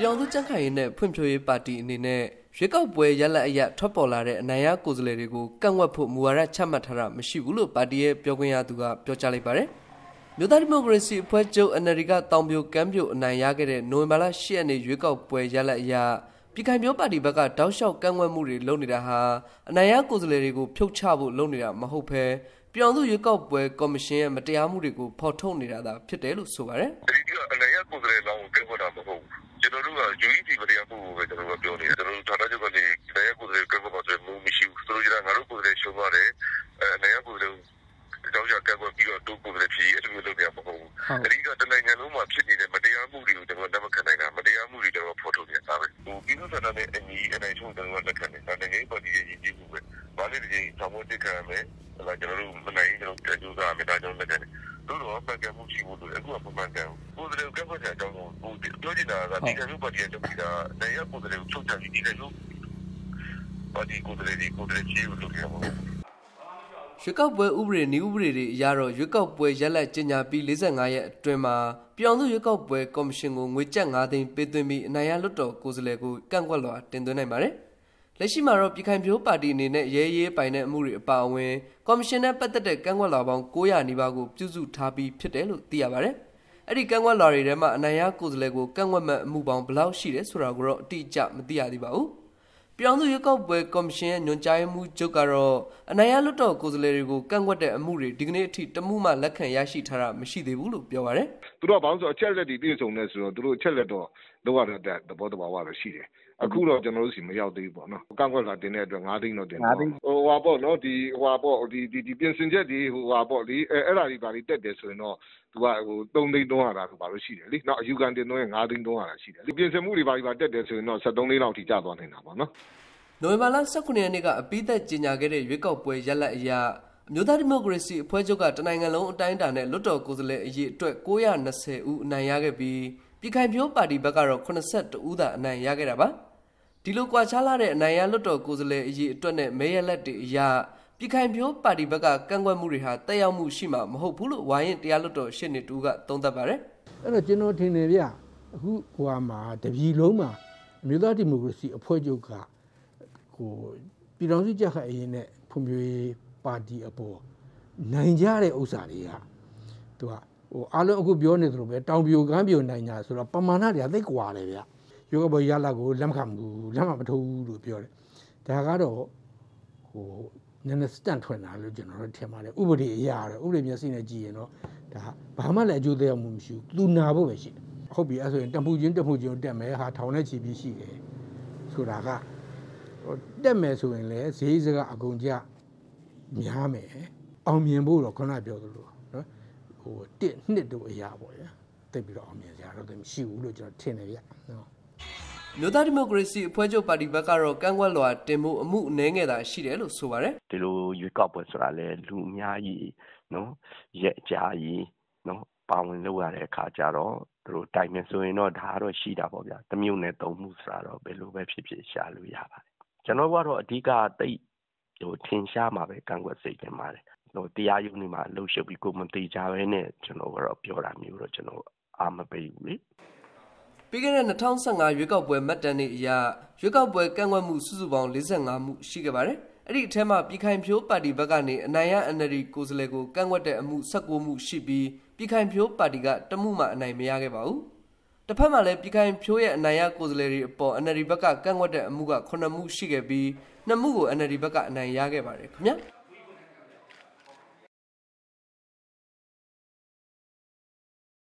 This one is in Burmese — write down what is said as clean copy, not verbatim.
ပြောင်းသူကြန့်ခိုင်နဲ့ဖွံ့ဖြိုးရေးပါတီအနေနဲ့ရွေးကောက်ပွဲရလဒ်အရထွက်ပေါ်လာတဲ့အနိုင်ရကိုယ်စားလှယ်တွေကိုကန့်ကွက်ဖို့မူဝါဒချမှတ်ထားတာမရှိဘူးလို့ပါတီရဲ့ပြောခွင့်ရသူကပြောကြားလိုက်ပါတယ်။မြို့သားဒီမိုကရေစီအဖွဲ့ချုပ် NLD ကတောင်ပြိုကမ်းပြိုအနိုင်ရခဲ့တဲ့နိုဝင်ဘာလ10ရက်နေ့ရွေးကောက်ပွဲရလဒ်အရပြည်ခိုင်ဖြိုးပါတီဘက်ကတောက်လျှောက်ကန့်ကွက်မှုတွေလုပ်နေတာဟာအနိုင်ရကိုယ်စားလှယ်တွေကိုဖြုတ်ချဖို့လုပ်နေတာမဟုတ်ဘဲပြောင်းသူရွေးကောက်ပွဲကော်မရှင်ရဲ့မတရားမှုတွေကိုဖော်ထုတ်နေတာသာဖြစ်တယ်လို့ဆိုပါတယ်။ဒီကအနိုင်ရကိုယ်စားလှယ်လောင်းကိုကန့်ကွက်တာမဟုတ်ဘူး။ကျွန်တော်တို့က UEC မတရားမှုကိုပဲကျွန်တော်တို့ပြောနေတယ်။ကျွန်တော်တို့ဌာနချုပ်ကနေနိုင်ရကိုယ်စားလှယ်ကန့်ကွက်ပါဆိုမှုမရှိဘူး။ဆိုလိုချင်တာငါတို့ကိုယ်စားလှယ်ရှုံးသွားတယ်။နိုင်ရကိုယ်စားလှယ်တောက်လျှောက်ကန့်ကွက်ပြီးတော့တိုးကိုယ်စားလှယ်ဖြစ်အဲ့လိုမျိုးလုပ်နေမှာမဟုတ်ဘူး။အဲဒီကတနိုင်ငံလုံးမှာဖြစ်နေတဲ့မတရားမှုတွေကိုကျွန်တော်လက်မခံနိုင်တာမတရားမှုတွေကျွန်တော်ဖော်ထုတ်နေတာပဲ။ပြည်သူ့ဆန္ဒနဲ့အညီအနိုင်ချုံကျွန်တော်လက်ခံတယ်။နိုင်ငံရေးပါတီရဲ့ရည်ကြီးမှုပဲ။ဘာလို့ဒီဆောင်မတက်ခံရမလဲ။ကျွန်တော်တို့မနိုင်ကျွန်တော်ကြိုးစားမယ်ဒါကျွန်တော်လက်ခံတယ်။တို့တော့ပတ်ကမှုရှိဖို့လို့အခုကပုံမှန်ကန်ကိုယ်စတဲ့ကပ်ပတ်တဲ့အကြောင်းကိုပြောချင်တာကဒီကနေ့ပါတီရဲ့လုပ်ပြီးတာနိုင်ရကိုယ်စတဲ့ကိုချုပ်ချပြီးဒီကနေ့ပါတီကိုယ်စတဲ့ဒီကိုယ်စတဲ့ကြီးကိုလုပ်ရမှာရွေးကောက်ပွဲဥပဒေနည်းဥပဒေတွေအရတော့ရွေးကောက်ပွဲရလဒ်ကြေညာပြီး45ရက်အတွင်းမှာပြောင်းသူရွေးကောက်ပွဲကော်မရှင်ကိုငွေကျပ်9သိန်းပေးသွင်းပြီးအနိုင်ရလွှတ်တော်ကိုယ်စားလှယ်ကိုကန့်ကွက်လွှာတင်သွင်းနိုင်ပါတယ်။လက်ရှိမှာတော့ပြည်ခိုင်ဖြိုးပါတီအနေနဲ့ရဲရဲပိုင်တဲ့အမှုတွေအပါအဝင်ကော်မရှင်နဲ့ပတ်သက်တဲ့ကန့်ကွက်လွှာပေါင်း900နီးပါးကိုပြုစုထားပြီးဖြစ်တယ်လို့သိရပါတယ်။အဲ့ဒီကန့်ကွက်လွှာတွေထဲမှာအနိုင်ရကိုယ်စားလှယ်ကိုကန့်ကွက်မဲ့အမှုပေါင်းဘယ်လောက်ရှိတယ်ဆိုတာကိုတော့အတိအကျမသိရသေးပါဘူး။ပြောင်းသူရွေးကောက်ပွဲကော်မရှင်ရဲ့ညွှန်ကြားမှုချုပ်ကတော့အနိုင်ရလွှတ်တော်ကိုယ်စားလှယ်တွေကိုကန့်ကွက်တဲ့အမှုတွေဒီကနေ့အထိတမှုမှလက်ခံရရှိထားတာမရှိသေးဘူးလို့ပြောပါတယ်။သူတို့ကဘာလို့ဆိုအချက်လက်တွေပြည့်စုံနေဆိုတော့သူတို့အချက်လက်တော့လောက်ရတဲ့သဘောတဘာဝတော့ရှိတယ်။အခုတော့ကျွန်တော်တို့စီမရောက်သေးဘူးပေါ့နော်။ကန့်ကွက်လာတင်တဲ့အတွက်9သိန်းတော့တင်ပါပေါ့နော်ဒီပြင်ဆင်ချက်ဒီပေါ့ဒီအဲ့ဒါတွေပါတက်တယ်ဆိုရင်တော့သူက3သိန်း300တာဆိုပါလို့ရှိတယ်လေ။နောက်အယူခံတင်တော့9သိန်း300တာရှိတယ်။ဒီပြင်ဆင်မှုတွေပါတက်တယ်ဆိုရင်တော့73သိန်းလောက်ထိကျသွားနေတာပေါ့နော်။နိုဝင်ဘာလ18ရက်နေ့ကအပိသက်ကြေညာခဲ့တဲ့ရွေးကောက်ပွဲရလဒ်အရအမျိုးသားဒီမိုကရေစီအဖွဲ့ချုပ်ကတနိုင်ငံလုံးအတိုင်းအတာနဲ့လွှတ်တော်ကိုယ်စားလှယ်အရေအတွက်920ဦးအနိုင်ရခဲ့ပြီးပြည်ခိုင်ဖြိုးပါတီဘက်ကတော့82ဦးသာအနိုင်ရခဲ့တာပါဒီလိုကွာခြားလာတဲ့အနိုင်ရလွှတ်တော်ကိုယ်စားလှယ်အရေအတွက်နဲ့မဲရလက်တွေအရပြည်ခိုင်ဖြိုးပါတီဘက်ကကန့်ကွက်မှုတွေဟာတက်ရောက်မှုရှိမှာမဟုတ်ဘူးလို့ဝိုင်းရင်တရားလွှတ်တော်ရှေ့နေတူကသုံးသပ်ပါတယ်အဲ့တော့ကျွန်တော်ထင်တယ်ဗျအခုမှာတပြည်လုံးမှာအမျိုးသားဒီမိုကရေစီအဖွဲ့ချုပ်ကပြည်တော်စုကြက်ခတ်အရင်နဲ့ဖွံ့ဖြိုးရေးပါတီအပေါ်နိုင်ကြတဲ့ဥစ္စာတွေကသူကအားလုံးအခုပြောနေသလိုပဲတောင်ပြိုကမ်းပြိုနိုင်ကြဆိုတော့ပမာဏတွေကသိကွာတယ်ဗျရုပ်ကပေါ်ရလာကိုလက်မခံဘူးလက်မမထိုးဘူးလို့ပြောတယ်ဒါကတော့နည်းနည်းစတန့်ထွင်တာလို့ကျွန်တော်တို့ထင်ပါတယ်ဥပဒေအရာတော့ဥပဒေမျက်စိနဲ့ကြည့်ရင်တော့ဒါဘာမှလည်းအကျိုးသက်ရောက်မှုမရှိဘူးသူနာဖို့ပဲရှိတယ်ဟုတ်ပြီအဲ့ဆိုရင်တမှုချင်းတက်မယ်ဟာထောင်နဲ့ချီပြီးရှိတယ်ဆိုတာကတက်မယ်ဆိုရင်လည်းဈေးစကအကုန်ကြများမယ်အောင်မြင်ဖို့တော့ခုနပြောသလိုနော်1-2တို့အရာပေါ့ဗျာတိတ်ပြီးတော့အောင်မြင်ကြတော့မရှိဘူးလို့ကျွန်တော်ထင်တယ်ဗျနော်မြို့သားဒီမိုကရေစီအဖွဲ့ချုပ်ပါတီဘက်ကတော့ကန့်ကွက်လွှာတင်မှုအမှုအနည်းငယ်သာရှိတယ်လို့ဆိုပါတယ်ဒီလိုရွေးကောက်ပွဲဆိုတာလေလူအများကြီးနော်ရဲ့အကြာကြီးနော်ပါဝင်လုပ်ရတဲ့အခါကျတော့သူတို့တိုင်မယ်ဆိုရင်တော့ဒါကတော့ရှိတာပေါ့ဗျာတစ်မျိုးနဲ့သုံးမှုဆိုတာတော့ဘယ်လိုပဲဖြစ်ဖြစ်ရှာလို့ရပါတယ်ကျွန်တော်ကတော့အဓိကတိတ်ထင်ရှားမှာပဲကန့်ကွက်စိတ်တင်ပါတယ်တရားရုံးတွေမှာလှုပ်ရှုပ်ပြီးကိုမသိကြဘဲနဲ့ကျွန်တော်ကတော့ပြောတာမျိုးတော့ကျွန်တော်အားမပေးဘူးလေပြီးခဲ့တဲ့2015ရွေးကောက်ပွဲမှတ်တမ်းတွေအရရွေးကောက်ပွဲကန့်ကွက်မှုစုစုပေါင်း45မှုရှိခဲ့ပါတယ်အဲ့ဒီအထက်မှာပြည်ခိုင်ဖြိုးပါတီဘက်ကနေအနိုင်ရ NLD ကိုယ်စားလှယ်ကိုကန့်ကွက်တဲ့အမှု19မှုရှိပြီးပြည်ခိုင်ဖြိုးပါတီကတမှုမှအနိုင်မရခဲ့ပါဘူးတစ်ဖက်မှာလည်းပြည်ခိုင်ဖြိုးရဲ့အနိုင်ရကိုယ်စားလှယ်တွေအပေါ် NLD ဘက်ကကန့်ကွက်တဲ့အမှုက9မှုရှိခဲ့ပြီး2မှုကို NLD ဘက်ကအနိုင်ရခဲ့ပါတယ်ခင်ဗျာ